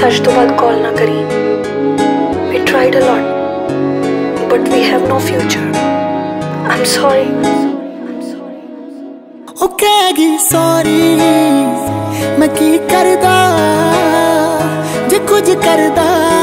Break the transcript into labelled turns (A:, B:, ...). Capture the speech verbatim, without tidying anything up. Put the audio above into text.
A: आज तो बाद कॉल ना करी। We tried a lot, but we have no future. I'm sorry.
B: ओ कहेगी सॉरी मैं की करदा जे कुछ करदा